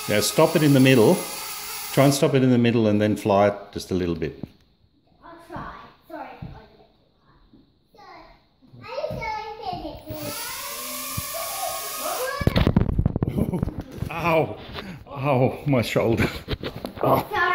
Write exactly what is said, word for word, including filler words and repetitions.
Now stop it in the middle. Try and stop it in the middle and then fly it just a little bit. I'll try. Sorry. So, Ow! Ow, my shoulder. Oh.